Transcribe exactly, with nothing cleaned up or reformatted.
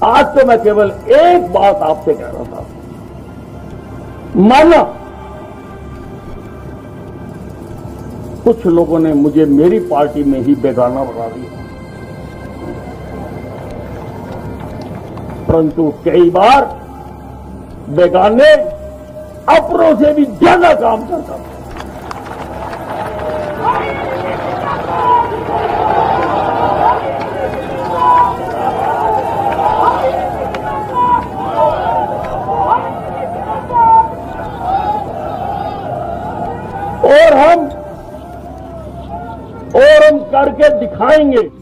आज तो मैं केवल एक बात आपसे कह रहा था, माना कुछ लोगों ने मुझे मेरी पार्टी में ही बेगाना बना दिया, परंतु कई बार बेगाने अपनों से भी ज्यादा काम करता था। और हम और हम करके दिखाएंगे।